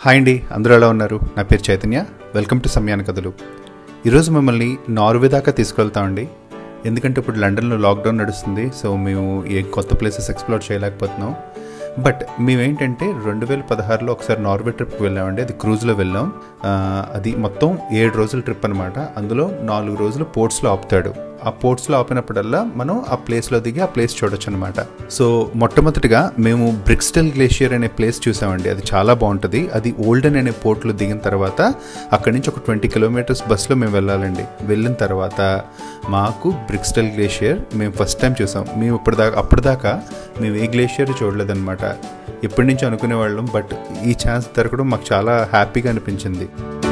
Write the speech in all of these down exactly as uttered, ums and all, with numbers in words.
Hi అండి, అందరూ ఎలా ఉన్నారు? నా పేరు చైతన్య. వెల్కమ్ టు సమయాన కథలు. ఈరోజు మిమ్మల్ని నార్వే దాకా తీసుకెళ్తామండి. ఎందుకంటే ఇప్పుడు లండన్లో లాక్డౌన్ నడుస్తుంది. సో మేము ఏ కొత్త ప్లేసెస్ ఎక్స్ప్లోర్ చేయలేకపోతున్నాం. బట్ మేమేంటంటే రెండు వేల పదహారులో ఒకసారి నార్వే ట్రిప్కి వెళ్ళామండి. అది క్రూజ్లో వెళ్ళాం. అది మొత్తం ఏడు రోజుల ట్రిప్ అనమాట. అందులో నాలుగు రోజులు పోర్ట్స్లో ఆపుతాడు. ఆ పోర్ట్స్లో ఆపినప్పుడల్లా మనం ఆ ప్లేస్లో దిగి ఆ ప్లేస్ చూడొచ్చు అనమాట. సో మొట్టమొదటిగా మేము బ్రిక్స్టెల్ గ్లేషియర్ అనే ప్లేస్ చూసామండి. అది చాలా బాగుంటుంది. అది ఓల్డెన్ అనే పోర్ట్లో దిగిన తర్వాత అక్కడి నుంచి ఒక ట్వంటీ కిలోమీటర్స్ బస్లో మేము వెళ్ళాలండి. వెళ్ళిన తర్వాత మాకు బ్రిక్స్టెల్ గ్లేషియర్ మేము ఫస్ట్ టైం చూసాం. మేము ఇప్పటిదాకా అప్పటిదాకా మేము ఏ గ్లేషియర్ చూడలేదన్నమాట. ఎప్పటి నుంచి అనుకునేవాళ్ళం. బట్ ఈ ఛాన్స్ దొరకడం మాకు చాలా హ్యాపీగా అనిపించింది.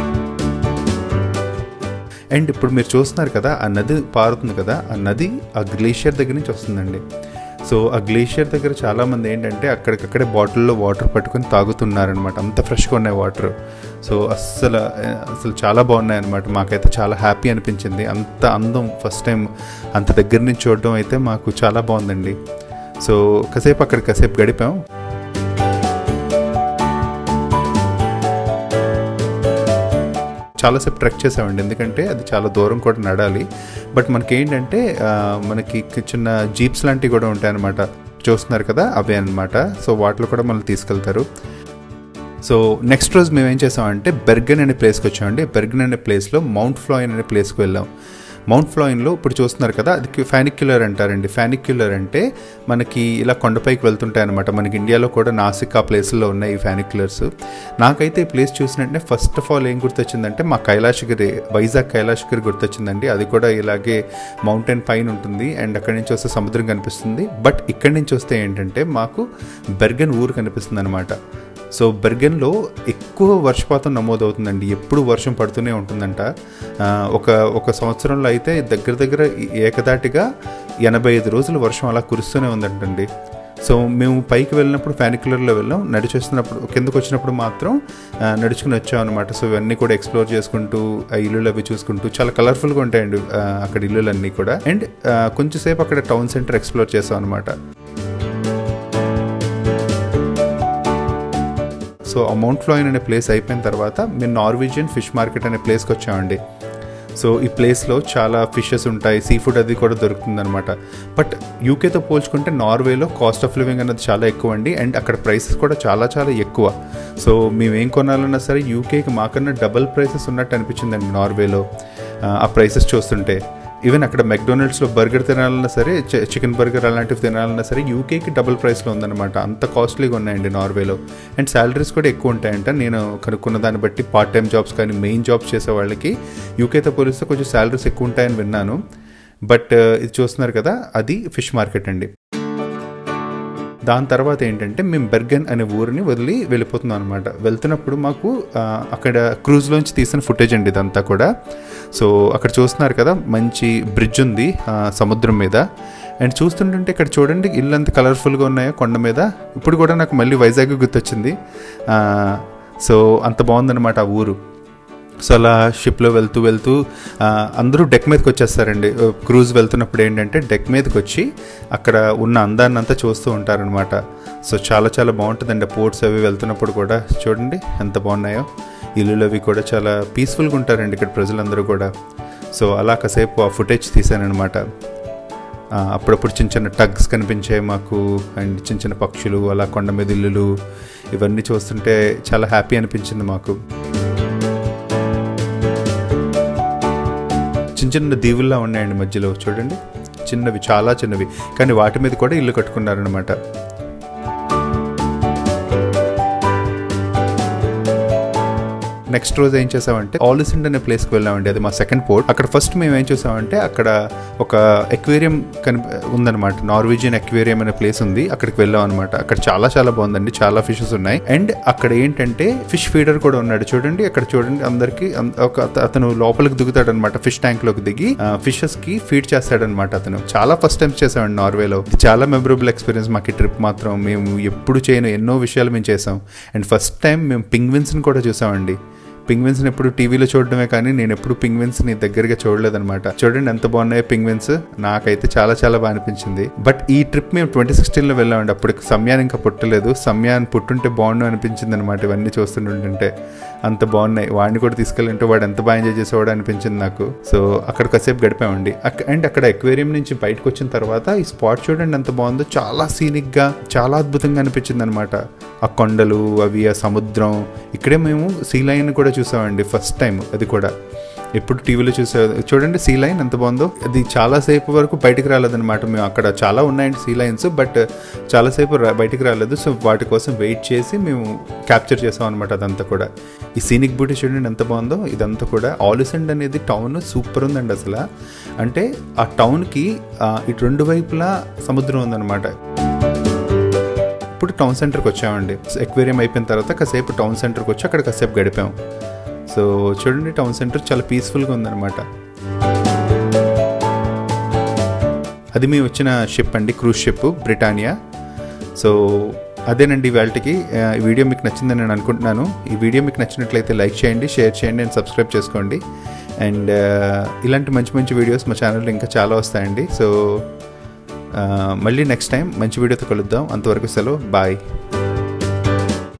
అండ్ ఇప్పుడు మీరు చూస్తున్నారు కదా, ఆ నది పారుతుంది కదా, ఆ నది ఆ గ్లేషియర్ దగ్గర నుంచి వస్తుందండి. సో ఆ గ్లేషియర్ దగ్గర చాలామంది ఏంటంటే అక్కడికక్కడే బాటిల్లో వాటర్ పట్టుకొని తాగుతున్నారనమాట. అంత ఫ్రెష్గా ఉన్నాయి వాటర్. సో అస్సలు అసలు చాలా బాగున్నాయి అనమాట. మాకైతే చాలా హ్యాపీ అనిపించింది. అంత అందం ఫస్ట్ టైం అంత దగ్గర నుంచి చూడడం అయితే మాకు చాలా బాగుందండి. సో కాసేపు అక్కడ కాసేపు గడిపాం. చాలాసేపు ట్రెక్ చేసామండి. ఎందుకంటే అది చాలా దూరం కూడా నడాలి. బట్ మనకి ఏంటంటే మనకి చిన్న జీప్స్ లాంటివి కూడా ఉంటాయి అన్నమాట. చూస్తున్నారు కదా, అవే అనమాట. సో వాటిలో కూడా మనల్ని తీసుకెళ్తారు. సో నెక్స్ట్ రోజు మేము ఏం చేసామంటే బెర్గెన్ అనే ప్లేస్కి వచ్చామండి. బెర్గెన్ అనే ప్లేస్లో మౌంట్ ఫ్లాయిన్ అనే ప్లేస్కి వెళ్ళాం. మౌంట్ ఫ్లాయిన్లో ఇప్పుడు చూస్తున్నారు కదా, అది ఫ్యానిక్యులర్ అంటారండి. ఫ్యానిక్యులర్ అంటే మనకి ఇలా కొండపైకి వెళ్తుంటాయి అనమాట. మనకి ఇండియాలో కూడా నాసిక్ ఆ ప్లేస్లో ఉన్నాయి ఈ ఫ్యానిక్యులర్స్. నాకైతే ఈ ప్లేస్ చూసినట్టే ఫస్ట్ ఆఫ్ ఆల్ ఏం గుర్తొచ్చిందంటే మా కైలాసగిరి, వైజాగ్ కైలాసగిరి గుర్తొచ్చిందండి. అది కూడా ఇలాగే మౌంటైన్ పైన ఉంటుంది. అండ్ అక్కడి నుంచి వస్తే సముద్రం కనిపిస్తుంది. బట్ ఇక్కడి నుంచి వస్తే ఏంటంటే మాకు బెర్గెన్ ఊరు కనిపిస్తుంది అనమాట. సో బెర్గెన్లో ఎక్కువ వర్షపాతం నమోదవుతుందండి. ఎప్పుడు వర్షం పడుతూనే ఉంటుందంట. ఒక ఒక సంవత్సరంలో అయితే దగ్గర దగ్గర ఏకదాటిగా ఎనభై ఐదు రోజులు వర్షం అలా కురుస్తూనే ఉందంటండి. సో మేము పైకి వెళ్ళినప్పుడు ఫ్యానిక్యులర్లో వెళ్ళాం. నడిచేస్తున్నప్పుడు కిందకు వచ్చినప్పుడు మాత్రం నడుచుకుని వచ్చాం అనమాట. సో ఇవన్నీ కూడా ఎక్స్ప్లోర్ చేసుకుంటూ ఆ ఇల్లులు అవి చూసుకుంటూ చాలా కలర్ఫుల్గా ఉంటాయండి అక్కడ ఇల్లులన్నీ కూడా. అండ్ కొంచెంసేపు అక్కడ టౌన్ సెంటర్ ఎక్స్ప్లోర్ చేసాం అనమాట. సో ఆ మౌంట్ ఫ్లాయిన్ అనే ప్లేస్ అయిపోయిన తర్వాత మేము నార్వీజియన్ ఫిష్ మార్కెట్ అనే ప్లేస్కి వచ్చామండి. సో ఈ ప్లేస్లో చాలా ఫిషెస్ ఉంటాయి, సీ ఫుడ్ అది కూడా దొరుకుతుంది అనమాట. బట్ యూకేతో పోల్చుకుంటే నార్వేలో కాస్ట్ ఆఫ్ లివింగ్ అనేది చాలా ఎక్కువ అండి. అండ్ అక్కడ ప్రైసెస్ కూడా చాలా చాలా ఎక్కువ. సో మేము ఏం కొనాలన్నా సరే యూకేకి మాకన్నా డబల్ ప్రైసెస్ ఉన్నట్టు అనిపించిందండి నార్వేలో ఆ ప్రైసెస్ చూస్తుంటే. ఈవెన్ అక్కడ మెక్డొనాల్డ్స్లో బర్గర్ తినాలన్నా సరే, చికెన్ బర్గర్ అలాంటివి తినాలన్నా సరే యూకేకి డబుల్ ప్రైస్లో ఉందన్నమాట. అంత కాస్ట్లీగా ఉన్నాయండి నార్వేలో. అండ్ శాలరీస్ కూడా ఎక్కువ ఉంటాయంట. నేను కనుక్కున్న దాన్ని బట్టి పార్ట్ టైం జాబ్స్ కానీ మెయిన్ జాబ్స్ చేసే వాళ్ళకి యూకేతో పోలిస్తే కొంచెం శాలరీస్ ఎక్కువ ఉంటాయని విన్నాను. బట్ ఇది చూస్తున్నారు కదా, అది ఫిష్ మార్కెట్ అండి. దాని తర్వాత ఏంటంటే మేము బెర్గెన్ అనే ఊరిని వదిలి వెళ్ళిపోతున్నాం అనమాట. వెళ్తున్నప్పుడు మాకు అక్కడ క్రూజ్లోంచి తీసిన ఫుటేజ్ అండి ఇదంతా కూడా. సో అక్కడ చూస్తున్నారు కదా, మంచి బ్రిడ్జ్ ఉంది సముద్రం మీద. అండ్ చూస్తుంటే ఇక్కడ చూడండి ఇల్లు అంత కలర్ఫుల్గా ఉన్నాయో కొండ మీద. ఇప్పుడు కూడా నాకు మళ్ళీ వైజాగ్ గుర్తొచ్చింది. సో అంత బాగుందన్నమాట ఆ ఊరు. సో అలా షిప్లో వెళ్తూ వెళ్తూ అందరూ డెక్ మీదకి వచ్చేస్తారండి. క్రూజ్ వెళ్తున్నప్పుడు ఏంటంటే డెక్ మీదకి వచ్చి అక్కడ ఉన్న అందాన్ని అంతా చూస్తూ ఉంటారనమాట. సో చాలా చాలా బాగుంటుందండి. పోర్ట్స్ అవి వెళ్తున్నప్పుడు కూడా చూడండి ఎంత బాగున్నాయో. ఇల్లులు అవి కూడా చాలా పీస్ఫుల్గా ఉంటారండి ఇక్కడ ప్రజలందరూ కూడా. సో అలా కాసేపు ఆ ఫుటేజ్ తీసానమాట. అప్పుడప్పుడు చిన్న చిన్న టగ్స్ కనిపించాయి మాకు. అండ్ చిన్న చిన్న పక్షులు, అలా కొండ మీద ఇల్లులు, ఇవన్నీ చూస్తుంటే చాలా హ్యాపీ అనిపించింది మాకు. చిన్న చిన్న దీవుల్లా ఉన్నాయండి మధ్యలో చూడండి, చిన్నవి, చాలా చిన్నవి. కానీ వాటి మీద కూడా ఇల్లు కట్టుకున్నారనమాట. నెక్స్ట్ రోజు ఏం చేసామంటే ఆలిసెండ్ అనే ప్లేస్కి వెళ్ళామండి. అది మా సెకండ్ పోర్ట్. అక్కడ ఫస్ట్ మేము ఏం చేసామంటే అక్కడ ఒక ఎక్వేరియం కని ఉందన్నమాట. నార్వీజియన్ ఎక్వేరియం అనే ప్లేస్ ఉంది. అక్కడికి వెళ్ళాం అనమాట. అక్కడ చాలా చాలా బాగుందండి. చాలా ఫిషెస్ ఉన్నాయి. అండ్ అక్కడ ఏంటంటే ఫిష్ ఫీడర్ కూడా ఉన్నాడు చూడండి. అక్కడ చూడండి అందరికి ఒక అతను లోపలికి దిగుతాడు అనమాట. ఫిష్ ట్యాంక్ లోకి దిగి ఫిషెస్ కి ఫీడ్ చేస్తాడనమాట అతను. చాలా ఫస్ట్ టైం చేసామండి నార్వేలో. చాలా మెమరబుల్ ఎక్స్పీరియన్స్ మాకు ఈ ట్రిప్ మాత్రం. మేము ఎప్పుడు చేయను ఎన్నో విషయాలు మేము చేసాం. అండ్ ఫస్ట్ టైం మేము పింగ్విన్స్ ని కూడా చూసామండి. పింగ్విన్స్ని ఎప్పుడు టీవీలో చూడడమే కానీ నేను ఎప్పుడు పింగ్విన్స్ని దగ్గరగా చూడలేదన్నమాట. చూడండి ఎంత బాగున్నాయి పింగ్విన్స్. నాకైతే చాలా చాలా బాగా అనిపించింది. బట్ ఈ ట్రిప్ మేము ట్వంటీ సిక్స్టీన్లో వెళ్ళామండి. అప్పుడు సమయాన్ని ఇంకా పుట్టలేదు. సమయాన్ని పుట్టుంటే బాగుండు అనిపించింది అనమాట. ఇవన్నీ చూస్తుంటుంటే అంత బాగున్నాయి. వాడిని కూడా తీసుకెళ్ళింటే వాడు ఎంత బాగా ఎంజాయ్ చేసేవాడు అనిపించింది నాకు. సో అక్కడ కాసేపు గడిపామండి. అండ్ అక్కడ ఎక్వేరియం నుంచి బయటకు వచ్చిన తర్వాత ఈ స్పాట్ చూడండి ఎంత బాగుందో. చాలా సీనిక్గా చాలా అద్భుతంగా అనిపించింది అనమాట. ఆ కొండలు అవి, ఆ సముద్రం. ఇక్కడే మేము సీ లైన్ కూడా చూసామండి ఫస్ట్ టైం. అది కూడా ఎప్పుడు టీవీలో చూసే. చూడండి సీ లైన్ ఎంత బాగుందో. అది చాలాసేపు వరకు బయటికి రాలేదన్నమాట. మేము అక్కడ చాలా ఉన్నాయండి సీ లైన్స్, బట్ చాలాసేపు బయటికి రాలేదు. సో వాటి కోసం వెయిట్ చేసి మేము క్యాప్చర్ చేసాం అనమాట అదంతా కూడా. ఈ సీనిక్ బ్యూటీ చూడండి ఎంత బాగుందో. ఇదంతా కూడా ఆలిసెండ్ అనేది టౌన్ సూపర్ ఉందండి అసలు. అంటే ఆ టౌన్కి ఇటు రెండు వైపులా సముద్రం ఉందన్నమాట. ఇప్పుడు టౌన్ సెంటర్కి వచ్చామండి. ఎక్వేరియం అయిపోయిన తర్వాత కాసేపు టౌన్ సెంటర్కి వచ్చి అక్కడ కాసేపు గడిపాం. సో చూడండి టౌన్ సెంటర్ చాలా పీస్ఫుల్గా ఉందన్నమాట. అది మేము వచ్చిన షిప్ అండి, క్రూజ్ షిప్ బ్రిటానియా. సో అదేనండి వాళ్ళకి. ఈ వీడియో మీకు నచ్చిందని నేను అనుకుంటున్నాను. ఈ వీడియో మీకు నచ్చినట్లయితే లైక్ చేయండి, షేర్ చేయండి అండ్ సబ్స్క్రైబ్ చేసుకోండి. అండ్ ఇలాంటి మంచి మంచి వీడియోస్ మా ఛానల్లో ఇంకా చాలా వస్తాయండి. సో మళ్ళీ నెక్స్ట్ టైం మంచి వీడియోతో కలుద్దాం. అంతవరకు సెలవు, బాయ్.